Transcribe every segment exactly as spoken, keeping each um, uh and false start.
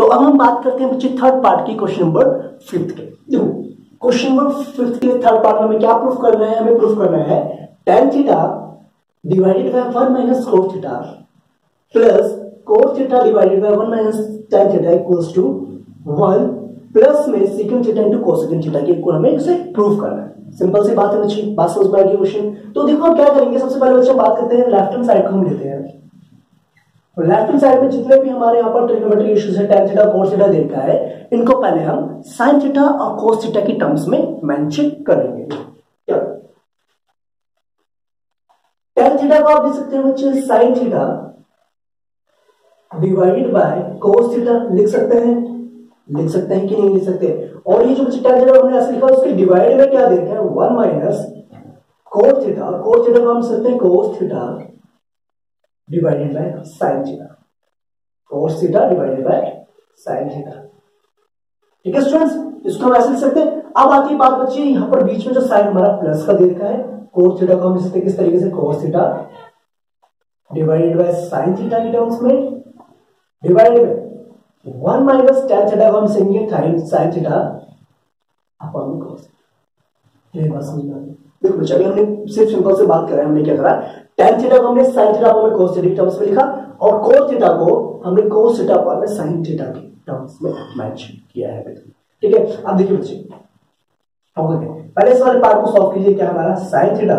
तो अब हम बात करते हैं बच्चे थर्ड पार्ट की, क्वेश्चन नंबर फिफ्थ के। देखो क्वेश्चन नंबर फिफ्थ के थर्ड पार्ट में हमें क्या प्रूफ करना है, हमें प्रूफ करना है tan theta divided by one minus cos theta plus cos theta divided by one minus tan theta equals to one plus में secant theta into cosecant theta के इक्वल हमें इसे प्रूफ करना है। सिंपल सी बात है बच्चे, बात समझ में आ गई क्वेश्चन। तो देखो हम क्या करेंगे, सबसे पहले बच्चे बात करते हैं लेफ्ट हैंड साइड को हम लेते हैं। लेफ्ट हैंड साइड में जितने भी हमारे यहाँ पर ट्रिग्नोमेट्री इश्यूज है, tan थीटा cos थीटा देखा है, इनको पहले हम sin थीटा और cos थीटा की टर्म्स में मेंशन करेंगे। क्या tan थीटा को आप देख सकते हैं बच्चे sin theta divided by cos theta लिख सकते हैं, लिख सकते हैं कि नहीं लिख सकते। और ये जो बच्चे tan थीटा हमने ऐसे लिखा, उसके डिवाइड में क्या देखा है, one minus cos theta, cos theta को हम सकते हैं cos theta divided by sin theta, cos theta divided by sin theta. ठीक है स्टूडेंट्स, इसको हम ऐसे लिख सकते हैं। अब आती है बात बच्चे, यहां पर बीच में जो साइन हमारा प्लस का दे रखा है, cos थीटा को हम लिख सकते हैं किस तरीके से, cos theta divided by sin theta की टर्म्स में, divided by one minus tan theta को हम लिखेंगे sin थीटा अपॉन cos। ये बात समझ में आ गई। देखो बच्चे अभी हमने सिर्फ सिंपल से बात करा है, हमने क्या करा, tan थीटा को हमने sin theta upon cos theta की टर्म्स में लिखा और cos थीटा को हमने cos theta upon sin theta की टर्म्स में मेंशन किया है। ठीक है, अब देखिए बच्चे होगा क्या, पहले इस वाले पार्ट को सॉल्व कीजिए। क्या हमारा sin theta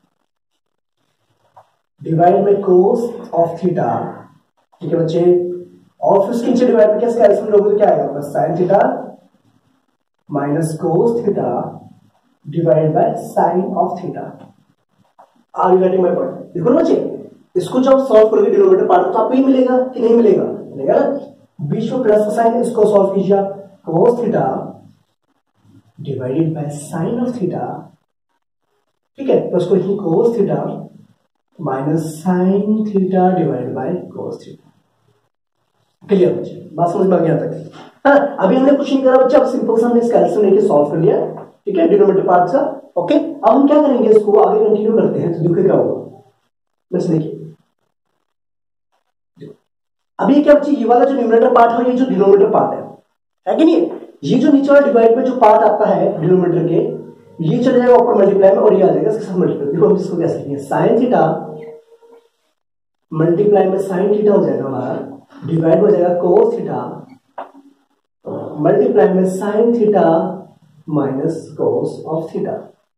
divide by cos of theta, ठीक है बच्चे, और फिर उसके नीचे डिवाइड में कैसे कैंसिल लोगे तो क्या आएगा आपका sin theta minus cos theta divide by sin of theta. Are you getting my point? देखो ना बच्चे, इसको जब सॉल्व करोगे डिनोमिनेटर पार्ट तो आपको ये मिलेगा कि नहीं मिलेगा, मिलेगा ना, बीच में प्लस का साइन, इसको सॉल्व कीजिए आप, cos theta divided by sin of theta, ठीक है, तो उसको लिखिए cos theta minus sin theta divided by cos theta. Clear बच्चे, बात समझ में आ गया तक? हाँ, अभी हमने कुछ नहीं करा बच्चे, अब सिंपल सा हमने इसका एलसीएम लेके सॉल्व कर लिया, ठीक है, डिनोमिनेटर पार्ट का। ओके, अब हम क्या करेंगे, इसको आगे कंटिन्यू करते हैं। तो देखिए क्या होगा, बस देखिए अभी क्या बच्चे, ये वाला जो न्यूमरेटर पार्ट है, ये जो डिनोमिनेटर पार्ट है, है कि नहीं, ये जो नीचे वाला डिवाइड में जो पार्ट आपका है डिनोमिनेटर के, ये चले जाएगा ऊपर मल्टीप्लाई में और ये आ जाएगा इसके साथ मल्टीप्लाई। देखो हम इसको कैसे लिखेंगे, sin थीटा मल्टीप्लाई में sin थीटा हो जाएगा हमारा, डिवाइड हो जाएगा cos थीटा मल्टीप्लाई में sin theta minus cos of theta.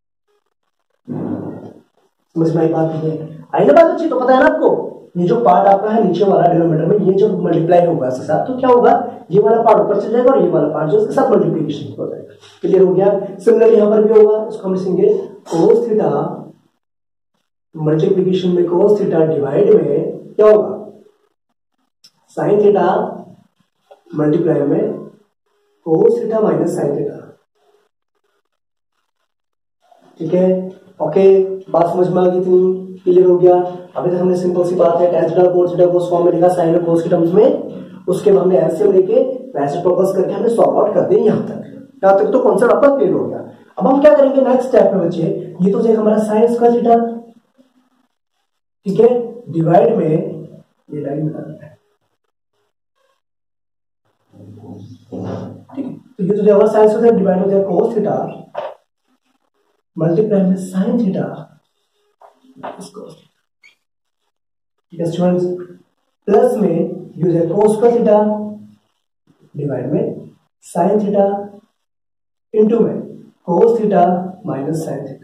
समझ में आई बात? नहीं आई ना बात अच्छी? तो पता है ना आपको, ये जो पार्ट आपका है नीचे वाला डिनोमिनेटर में, ये जो मल्टीप्लाई होगा इसके साथ, तो क्या होगा, ये वाला पार्ट ऊपर चल जाएगा और ये वाला पार्ट जो इसके साथ मल्टीप्लिकेशन हो जाएगा। क्लियर हो गया? सिमिलरली यहां पर भी होगा, इसको हम लिखेंगे cos थीटा मल्टीप्लिकेशन में cos थीटा डिवाइड में क्या होगा, sin थीटा मल्टीप्लाई में cos theta minus sin theta. ठीक है, ओके, बात समझ में आ गई इतनी? क्लियर हो गया? अभी तक हमने सिंपल सी बात है tan थीटा cos थीटा को उस फॉर्म में लिखा sin और cos के टर्म्स में, उसके बाद हमने एलसीएम लेके रेसिप्रोकल्स करके हमने सॉल्व आउट कर दिया। यहां तक यहां तक तो कॉन्सेप्ट आपका क्लियर हो गया। अब हम क्या करेंगे नेक्स्ट स्टेप में बच्चे, ये तो जाएगा हमारा sin स्क्वायर थीटा, ठीक है, डिवाइड में ये लाइन बना है, ठीक है, तो ये तो जाएगा sin स्क्वायर डिवाइड हो जाएगा cos थीटा मल्टीप्लाई में sin थीटा इसको, ठीक है स्टूडेंट्स, प्लस में ये हो जाएगा cos स्क्वायर थीटा डिवाइड में sin थीटा इनटू में cos theta minus sin theta.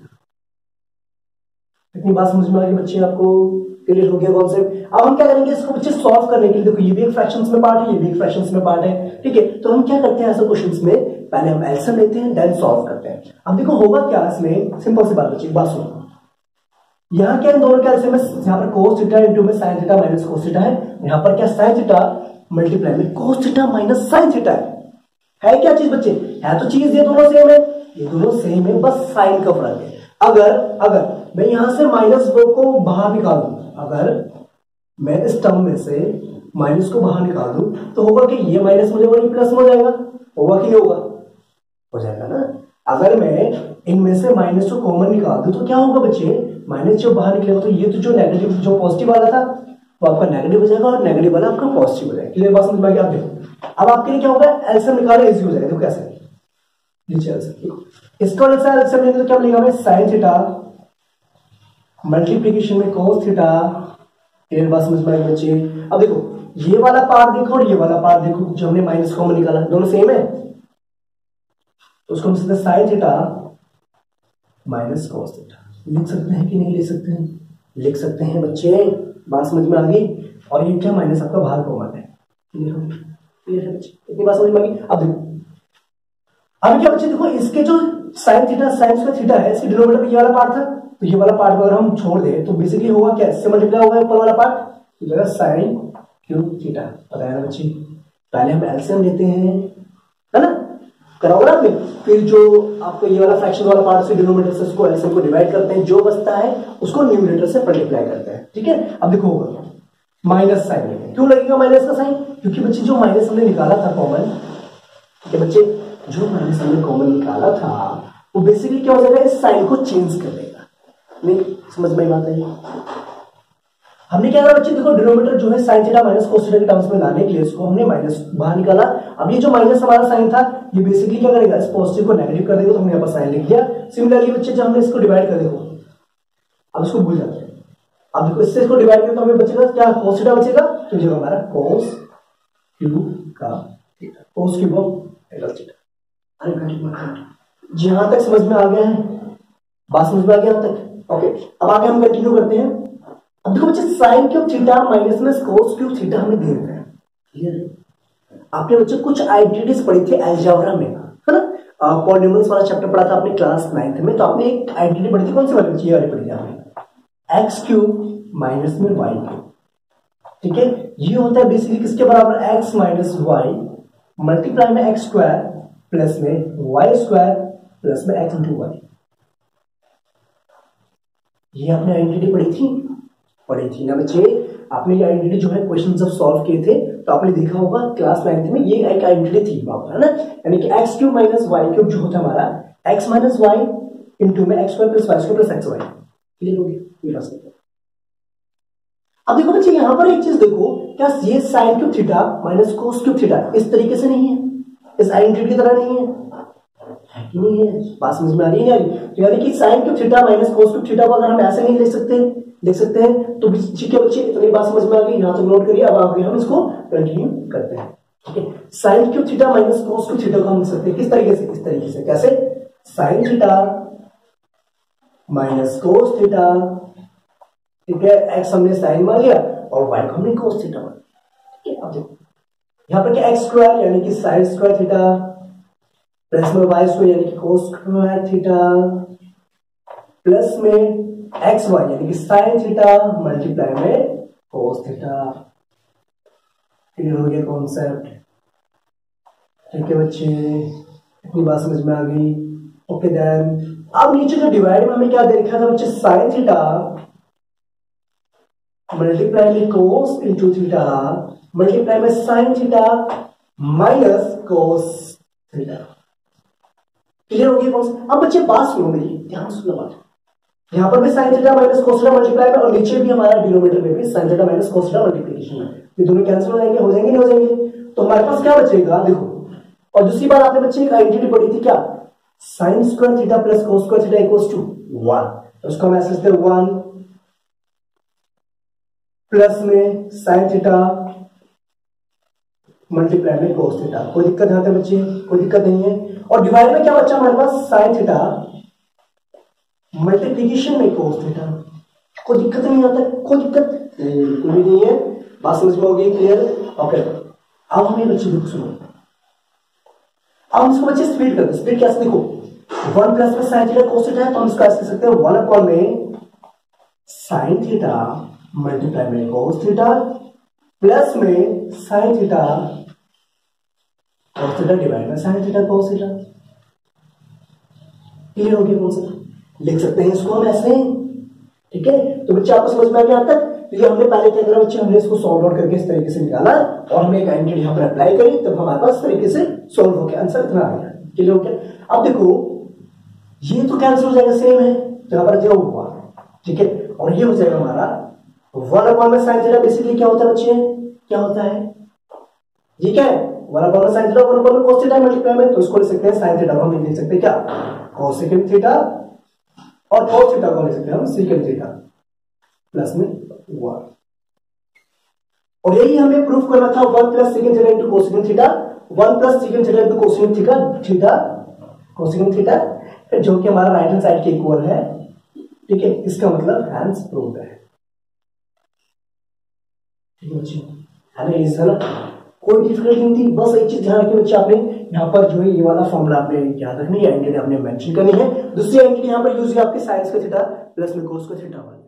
इतनी बात समझ में आ गई बच्चे आपको? क्लियर हो गया कॉन्सेप्ट? अब हम क्या करेंगे, इसको बच्चे सॉल्व करने के लिए, देखो ये भी एक फ्रैक्शंस में पार्ट है, ये भी एक फ्रैक्शंस में पार्ट है, ठीक है, तो हम क्या करते हैं ऐसे क्वेश्चंस में, पहले हम एलसीएम लेते हैं देन सॉल्व करते हैं। अब देखो होगा क्या इसमें, सिंपल सी बात बच्चे, बात सुनो, यहाँ क्या इन दोनों का एलसीएम है, यहाँ पर cos थीटा इनटू में sin theta minus cos theta है, यहाँ पर क्या sin थीटा मल्टीप्लाई में cos theta minus sin theta है। है क्या चीज बच्चे, है तो चीज ये दोनों सेम है, ये दोनों सेम है, बस साइन का फर्क है। अगर अगर मैं यहां से माइनस दो को बाहर निकाल दूं, अगर मैं इस टर्म में से माइनस को बाहर निकाल दूं, तो होगा कि ये माइनस मुझे वही प्लस में हो जाएगा, होगा कि नहीं होगा, हो जाएगा ना। अगर मैं इनमें से माइनस को कॉमन निकाल दूं तो क्या होगा बच्चे, माइनस जो बाहर निकलेगा तो ये तो जो नेगेटिव जो पॉजिटिव वाला था वो आपका नेगेटिव हो जाएगा और नेगेटिव वाला आपका पॉजिटिव हो जाएगा। क्लियर बात समझ में आ गई? आप देखो अब आपके लिए क्या होगा, एलसीएम निकालना इजी हो जाएगा। देखो कैसे, नीचे एलसीएम, इसका एलसीएम लेंगे तो क्या मिलेगा हमें, साइन थीटा मल्टीप्लीकेशन में कोस थीटा। क्लियर बात समझ में आ गई बच्चे? अब देखो ये वाला पार्ट देखो और ये वाला पार्ट देखो, जो हमने माइनस कॉमन निकाला दोनों सेम है, तो उसको हम सीधे sine theta minus cos theta लिख सकते हैं कि नहीं लिख सकते हैं? लिख सकते हैं बच्चे, बात समझ में आ गई? और ये क्या, माइनस आपका बाहर कॉमन है। क्लियर है बच्चे? इतनी बात समझ में आ गई? अब देखो अब क्या बच्चे, देखो इसके जो sine theta sine square theta है, इसके डिनोमिनेटर में ये वाला पार्ट था, तो ये वाला पार्ट अगर हम छोड़ दें तो बेसिकली होगा क्या, इससे मल्टीप्लाई होगा ऊपर वाला पार्ट, तो जगह साइन क्यूब थीटा। पता है ना बच्चे? पहले हम एलसीएम लेते हैं, है ना, कराओगे आपने, फिर जो आपको ये वाला फ्रैक्शन वाला पार्ट से डिनोमिनेटर से उसको एलसीएम को डिवाइड करते हैं, जो बचता है उसको न्यूमरेटर से मल्टीप्लाई करते हैं। ठीक है, अब देखो होगा माइनस साइन, क्यों लगेगा माइनस का साइन, क्योंकि बच्चे जो माइनस हमने निकाला था कॉमन, ठीक है बच्चे, जो माइनस हमने कॉमन निकाला था वो बेसिकली क्या हो जाएगा, इस साइन को चेंज कर देगा। नहीं समझ में बात आई? हमने क्या करा बच्चे, देखो डिनोमिनेटर जो है sine theta minus cos theta के टर्म्स में लाने के लिए इसको हमने माइनस बाहर निकाला। अब ये जो माइनस हमारा साइन था ये बेसिकली क्या करेगा, इस पॉजिटिव को नेगेटिव कर देगा, तो हमने यहाँ पर साइन लिख दिया। सिमिलरली बच्चे जब हमने इसको डिवाइड कर देखो, अब इसको भूल जाते हैं, अब देखो इससे इसको डिवाइड करें तो हमें बचेगा क्या, कोस थीटा बचेगा, तो ये हमारा कोस क्यूब का theta, cos cube of theta. अरे जहां तक समझ में आ गया है, बात समझ में आ गया यहां तक? ओके, अब आगे हम कंटिन्यू करते हैं। अब देखो बच्चे साइन क्यूब थीटा माइनस में कोस क्यूब थीटा हमें दे रखा है। क्लियर है? आपने बच्चे कुछ आइडेंटिटीज पढ़ी थी अलजेब्रा में, है ना, पॉलिनोमियल्स वाला चैप्टर पढ़ा था आपने क्लास नाइन्थ में, तो आपने एक आइडेंटिटी पढ़ी थी, कौन सी वाली बच्ची, ये वाली पढ़ी थी आपने, एक्स क्यूब माइनस में वाई क्यूब। ठीक है, ये होता है बेसिकली किसके बराबर, एक्स माइनस वाई मल्टीप्लाई में एक्स स्क्वायर प्लस में वाई स्क्वायर प्लस में एक्स इंटू वाई। ये आपने आइडेंटिटी पढ़ी थी, पढ़ी थी ना बच्चे? आपने ये आइडेंटिटी जो है क्वेश्चन जब सॉल्व किए थे तो आपने देखा होगा क्लास नाइन्थ में, ये एक आइडेंटिटी थी वहां पर, है ना, यानी कि x cube minus y cube जो होता है हमारा एक्स माइनस वाई इंटू में x square plus y square plus x y. Clear हो गया? अब देखो बच्चे यहां पर एक चीज देखो, क्या ये sine cube theta minus cos cube theta इस तरीके से नहीं है, इस आइडेंटिटी की तरह नहीं है, कि नहीं है? बात समझ में आ रही है? तो यानी कि sine cube theta minus cos cube theta को अगर हम ऐसे नहीं लिख सकते लिख सकते हैं तो ठीक है बच्चे, इतनी बात समझ में आ गई, यहां तक नोट करिए। अब आगे हम इसको कंटिन्यू करते हैं। ठीक है, sine cube theta minus cos cube theta को हम लिख सकते हैं किस तरीके से, इस तरीके से। कैसे? Sine theta minus cos theta, ठीक है, एक्स हमने साइन मान लिया और वाई को हमने कोस थीटा मान लिया। ठीक है, अब देखो यहां पर क्या, एक्स स्क्वायर यानी कि साइन स्क्वायर थीटा प्लस में वाई स्क्वायर यानी कि कोस स्क्वायर थीटा प्लस में एक्स वाई यानी कि साइन थीटा मल्टीप्लाई में कोस थीटा। क्लियर हो गया कॉन्सेप्ट? ठीक है बच्चे, इतनी बात समझ में आ गई? ओके देन अब नीचे जो डिवाइड में हमें क्या दे रखा था बच्चे, साइन थीटा मल्टीप्लाई में कोस इंटू थीटा मल्टीप्लाई में sine theta minus cos theta. Clear हो गया कॉन्सेप्ट? अब बच्चे बात सुनो मेरी, ध्यान सुनना बात, यहां पर भी sine theta minus cos theta multiply में और नीचे भी हमारा डिनोमिनेटर में भी sine theta minus cos theta multiplication में, ये दोनों कैंसिल हो जाएंगे, हो जाएंगे नहीं हो जाएंगे, तो हमारे पास क्या बचेगा देखो। और दूसरी बात आपने बच्चे एक आइडेंटिटी पढ़ी थी क्या, sine square theta plus cos square theta equals to one, तो उसको हम ऐसे लिखते हैं वन प्लस में साइन थीटा मल्टीप्लाई में कोस थीटा। कोई दिक्कत है बच्चे? कोई दिक्कत नहीं है। और डिवाइड में क्या बचा हमारे पास, साइन थीटा मल्टीप्लिकेशन में कोस थीटा। कोई दिक्कत नहीं आता, कोई दिक्कत बिल्कुल भी नहीं है। बात समझ में होगी? क्लियर? ओके, अब हमें बच्चे देखो सुनो, अब हम इसको बच्चे स्प्लिट करते हैं। स्प्लिट कैसे देखो, वन प्लस में साइन थीटा कोस थीटा है तो हम इसको ऐसे कह सकते हैं वन अपॉन में साइन थीटा मल्टीप्लाई में कोस थीटा प्लस में sine theta cos theta divide में sine theta cos theta. Clear हो गया? कौन सा लिख सकते हैं इसको हम ऐसे, ठीक है? तो बच्चे आपको समझ में आ गया तक? तो ये हमने पहले क्या करा बच्चे, हमने इसको सॉल्व आउट करके इस तरीके से निकाला और हमने एक आइडेंटिटी यहां पर अप्लाई करी, तब हमारे पास इस तरीके से सॉल्व हो गया, आंसर इतना आ गया। क्लियर हो गया? अब देखो ये तो कैंसिल हो जाएगा, सेम है, तो यहां पर जो हुआ, ठीक है, और ये हो जाएगा हमारा वन अपॉन में साइन थीटा बेसिकली क्या होता है बच्चे, क्या होता है जी, क्या है वन अपॉन में साइन थीटा, वन अपॉन में कोस थीटा मल्टीप्लाई में, तो इसको लिख सकते हैं साइन थीटा को हम लिख सकते हैं क्या, कोसेकेंड थीटा, और कोस थीटा को लिख सकते हैं हम सेकेंड थीटा प्लस में वन। और यही हमें प्रूफ करना था, one plus secant theta into cosecant theta, one plus secant theta into cosecant theta theta cosecant theta, जो कि हमारा राइट हैंड साइड के इक्वल है, ठीक है। इसका मतलब हैंस प्रूव्ड है, ठीक है बच्चे, है ना, इस है ना, कोई डिफिकल्टी नहीं थी। बस एक चीज ध्यान रखिए बच्चे, आपने यहाँ पर जो है ये वाला फॉर्मूला आपने याद रखनी है, एंटिटी आपने मेंशन करनी है। दूसरी एंटिटी यहाँ पर यूज है आपके साइंस का थीटा प्लस में कोस का थीटा वाली।